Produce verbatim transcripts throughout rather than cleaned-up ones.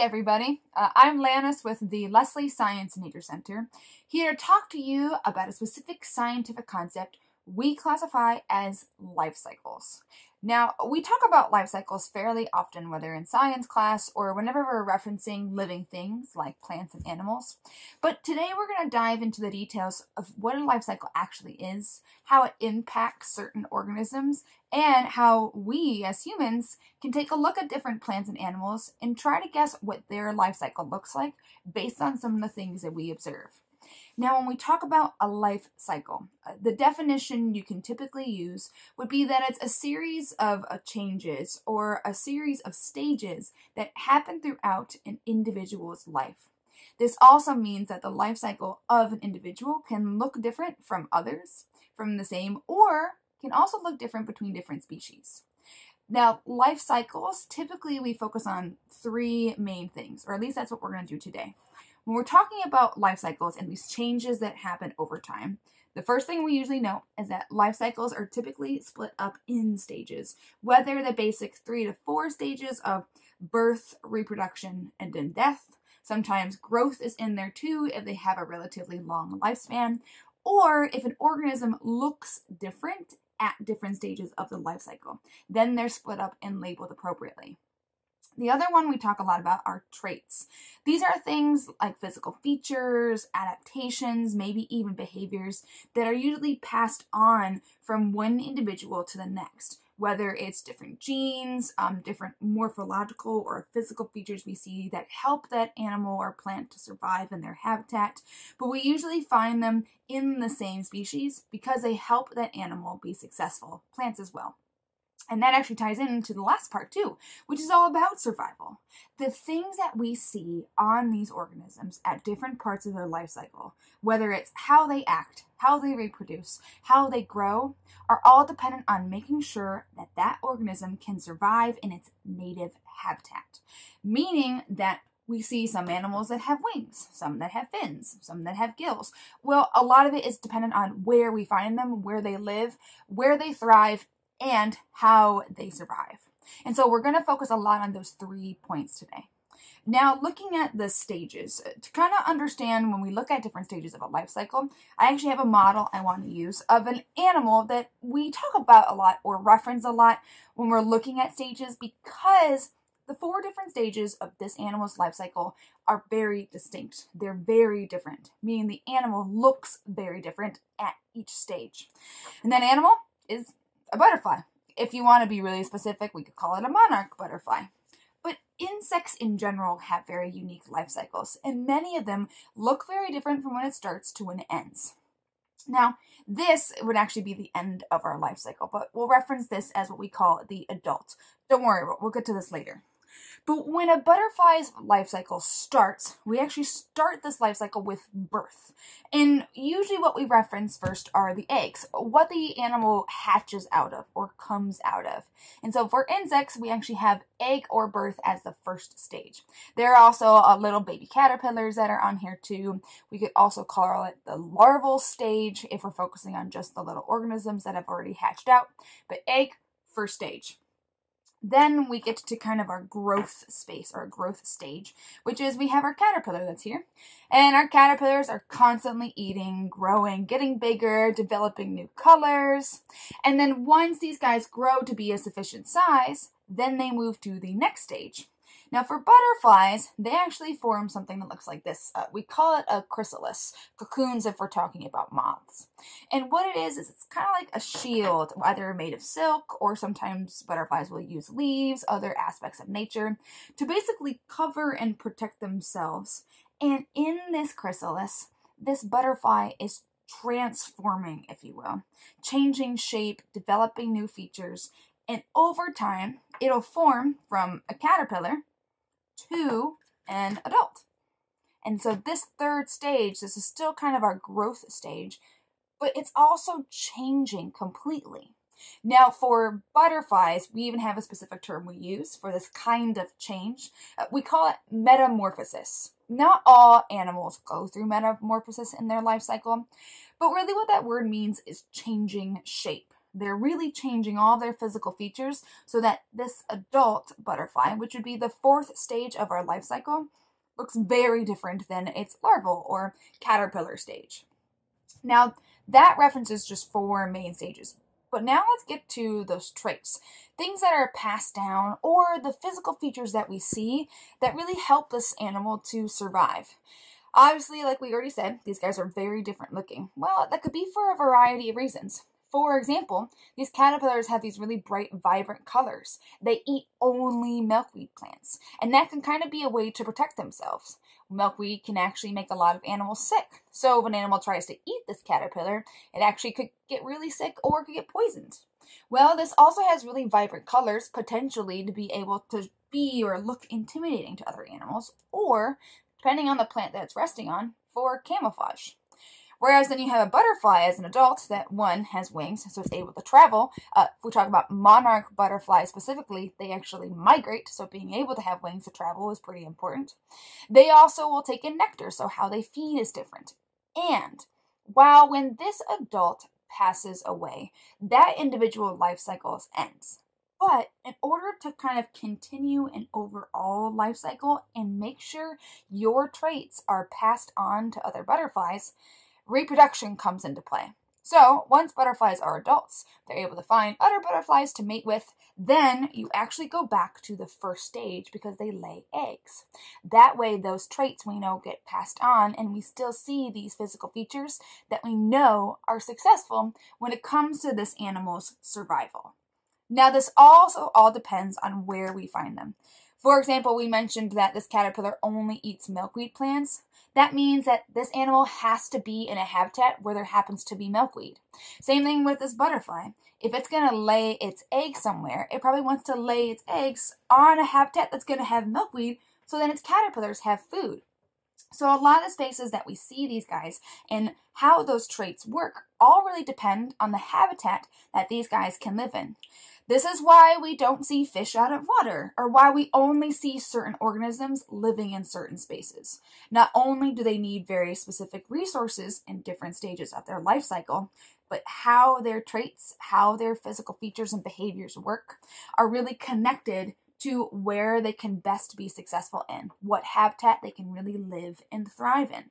everybody. Uh, I'm Lannis with the Lesley Science and Nature Center, here to talk to you about a specific scientific concept we classify as life cycles. Now, we talk about life cycles fairly often, whether in science class or whenever we're referencing living things like plants and animals. But today we're going to dive into the details of what a life cycle actually is, how it impacts certain organisms, and how we as humans can take a look at different plants and animals and try to guess what their life cycle looks like based on some of the things that we observe. Now, when we talk about a life cycle, uh, the definition you can typically use would be that it's a series of uh, changes or a series of stages that happen throughout an individual's life. This also means that the life cycle of an individual can look different from others, from the same, or can also look different between different species. Now, life cycles, typically we focus on three main things, or at least that's what we're going to do today. When we're talking about life cycles and these changes that happen over time, the first thing we usually know is that life cycles are typically split up in stages, whether the basic three to four stages of birth, reproduction, and then death. Sometimes growth is in there too if they have a relatively long lifespan, or if an organism looks different at different stages of the life cycle, then they're split up and labeled appropriately. The other one we talk a lot about are traits. These are things like physical features, adaptations, maybe even behaviors that are usually passed on from one individual to the next, whether it's different genes, um, different morphological or physical features we see that help that animal or plant to survive in their habitat, but we usually find them in the same species because they help that animal be successful, plants as well. And that actually ties into the last part too, which is all about survival. The things that we see on these organisms at different parts of their life cycle, whether it's how they act, how they reproduce, how they grow, are all dependent on making sure that that organism can survive in its native habitat. Meaning that we see some animals that have wings, some that have fins, some that have gills. Well, a lot of it is dependent on where we find them, where they live, where they thrive, and how they survive. And so we're going to focus a lot on those three points today. Now, looking at the stages, to kind of understand when we look at different stages of a life cycle, I actually have a model I want to use of an animal that we talk about a lot or reference a lot when we're looking at stages, because the four different stages of this animal's life cycle are very distinct. They're very different, meaning the animal looks very different at each stage. And that animal is a butterfly. If you want to be really specific, we could call it a monarch butterfly. But insects in general have very unique life cycles, and many of them look very different from when it starts to when it ends. Now, this would actually be the end of our life cycle, but we'll reference this as what we call the adult. Don't worry, we'll get to this later. But when a butterfly's life cycle starts, we actually start this life cycle with birth. And usually what we reference first are the eggs, what the animal hatches out of or comes out of. And so for insects, we actually have egg or birth as the first stage. There are also uh, little baby caterpillars that are on here too. We could also call it the larval stage if we're focusing on just the little organisms that have already hatched out. But egg, first stage. Then we get to kind of our growth space or growth stage, which is we have our caterpillar that's here. And our caterpillars are constantly eating, growing, getting bigger, developing new colors. And then once these guys grow to be a sufficient size, then they move to the next stage. Now for butterflies, they actually form something that looks like this. Uh, we call it a chrysalis, cocoons if we're talking about moths. And what it is, is it's kind of like a shield, either made of silk or sometimes butterflies will use leaves, other aspects of nature, to basically cover and protect themselves. And in this chrysalis, this butterfly is transforming, if you will, changing shape, developing new features, and over time, it'll form from a caterpillar to an adult. And so this third stage, this is still kind of our growth stage, but it's also changing completely. Now for butterflies, we even have a specific term we use for this kind of change. Uh, we call it metamorphosis. Not all animals go through metamorphosis in their life cycle, but really what that word means is changing shape. They're really changing all their physical features so that this adult butterfly, which would be the fourth stage of our life cycle, looks very different than its larval or caterpillar stage. Now, that references just four main stages. But now let's get to those traits, things that are passed down or the physical features that we see that really help this animal to survive. Obviously, like we already said, these guys are very different looking. Well, that could be for a variety of reasons. For example, these caterpillars have these really bright, vibrant colors. They eat only milkweed plants, and that can kind of be a way to protect themselves. Milkweed can actually make a lot of animals sick. So if an animal tries to eat this caterpillar, it actually could get really sick or could get poisoned. Well, this also has really vibrant colors, potentially to be able to be or look intimidating to other animals, or, depending on the plant that it's resting on, for camouflage. Whereas then you have a butterfly as an adult that, one, has wings, so it's able to travel. Uh, if we talk about monarch butterflies specifically, they actually migrate, so being able to have wings to travel is pretty important. They also will take in nectar, so how they feed is different. And while when this adult passes away, that individual life cycle ends. But in order to kind of continue an overall life cycle and make sure your traits are passed on to other butterflies, reproduction comes into play. So once butterflies are adults, they're able to find other butterflies to mate with. Then you actually go back to the first stage because they lay eggs. That way those traits we know get passed on and we still see these physical features that we know are successful when it comes to this animal's survival. Now this also all depends on where we find them. For example, we mentioned that this caterpillar only eats milkweed plants. That means that this animal has to be in a habitat where there happens to be milkweed. Same thing with this butterfly. If it's going to lay its egg somewhere, it probably wants to lay its eggs on a habitat that's going to have milkweed so then its caterpillars have food. So a lot of the spaces that we see these guys and how those traits work all really depend on the habitat that these guys can live in. This is why we don't see fish out of water, or why we only see certain organisms living in certain spaces. Not only do they need very specific resources in different stages of their life cycle, but how their traits, how their physical features and behaviors work are really connected to where they can best be successful in, what habitat they can really live and thrive in.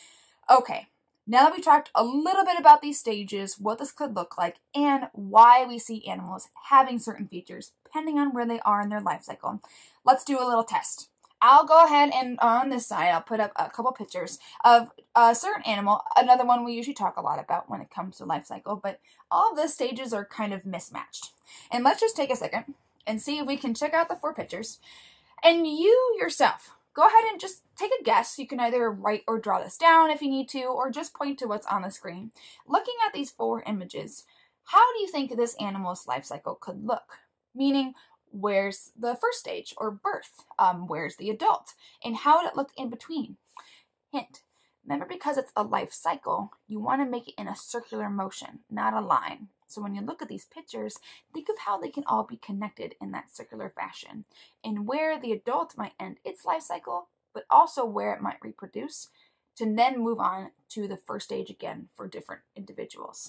Okay. Now that we've talked a little bit about these stages, what this could look like, and why we see animals having certain features depending on where they are in their life cycle, let's do a little test. I'll go ahead and on this side, I'll put up a couple pictures of a certain animal, another one we usually talk a lot about when it comes to life cycle, but all of the stages are kind of mismatched. And let's just take a second and see if we can check out the four pictures. And you yourself, go ahead and just take a guess. You can either write or draw this down if you need to, or just point to what's on the screen. Looking at these four images, how do you think this animal's life cycle could look? Meaning, where's the first stage, or birth? Um, where's the adult? And how would it look in between? Hint, remember, because it's a life cycle, you want to make it in a circular motion, not a line. So when you look at these pictures, think of how they can all be connected in that circular fashion, and where the adult might end its life cycle, but also where it might reproduce, to then move on to the first stage again for different individuals.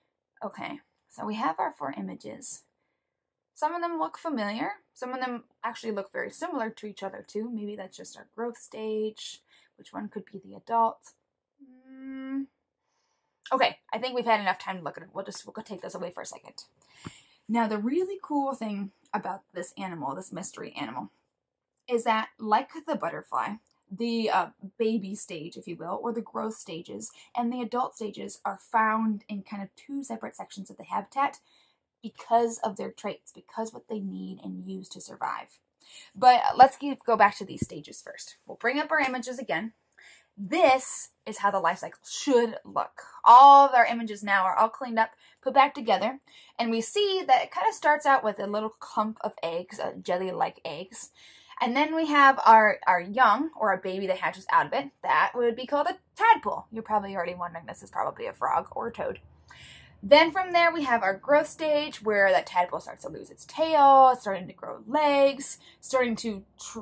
Okay, so we have our four images. Some of them look familiar. Some of them actually look very similar to each other too. Maybe that's just our growth stage. Which one could be the adult? Mm. Okay, I think we've had enough time to look at it. We'll just we'll go take this away for a second. Now, the really cool thing about this animal, this mystery animal, is that like the butterfly, the uh, baby stage, if you will, or the growth stages, and the adult stages are found in kind of two separate sections of the habitat because of their traits, because what they need and use to survive. But let's keep, go back to these stages first. We'll bring up our images again. This is how the life cycle should look. All of our images now are all cleaned up, put back together, and we see that it kind of starts out with a little clump of eggs, uh, jelly-like eggs. And then we have our, our young, or a baby that hatches out of it. That would be called a tadpole. You're probably already wondering this is probably a frog or a toad. Then from there we have our growth stage where that tadpole starts to lose its tail, it's starting to grow legs, starting to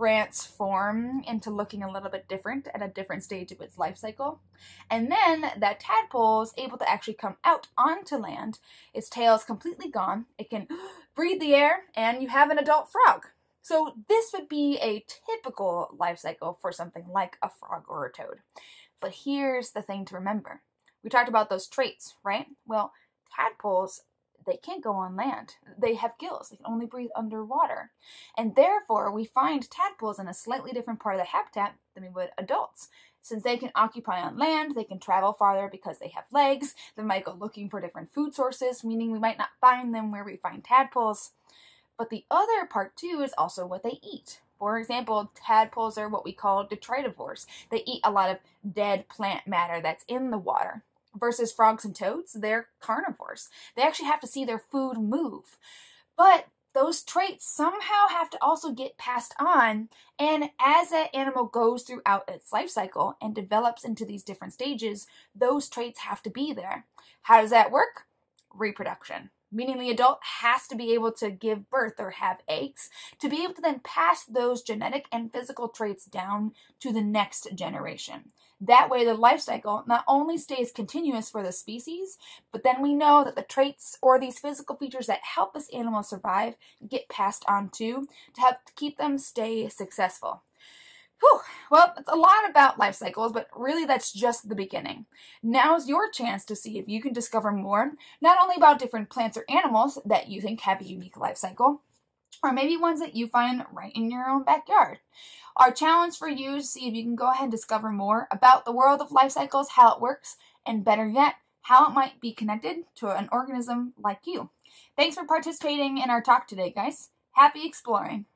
transform into looking a little bit different at a different stage of its life cycle. And then that tadpole is able to actually come out onto land. Its tail is completely gone. It can breathe the air and you have an adult frog. So this would be a typical life cycle for something like a frog or a toad. But here's the thing to remember. We talked about those traits, right? Well, tadpoles, they can't go on land. They have gills. They can only breathe underwater. And therefore, we find tadpoles in a slightly different part of the habitat than we would adults. Since they can occupy on land, they can travel farther because they have legs. They might go looking for different food sources, meaning we might not find them where we find tadpoles. But the other part, too, is also what they eat. For example, tadpoles are what we call detritivores. They eat a lot of dead plant matter that's in the water. Versus frogs and toads, they're carnivores. They actually have to see their food move. But those traits somehow have to also get passed on, and as that animal goes throughout its life cycle and develops into these different stages, those traits have to be there. How does that work? Reproduction. Meaning the adult has to be able to give birth or have eggs to be able to then pass those genetic and physical traits down to the next generation. That way the life cycle not only stays continuous for the species, but then we know that the traits or these physical features that help this animal survive get passed on too to help keep them stay successful. Whew. Well, it's a lot about life cycles, but really that's just the beginning. Now's your chance to see if you can discover more, not only about different plants or animals that you think have a unique life cycle, or maybe ones that you find right in your own backyard. Our challenge for you is to see if you can go ahead and discover more about the world of life cycles, how it works, and better yet, how it might be connected to an organism like you. Thanks for participating in our talk today, guys. Happy exploring!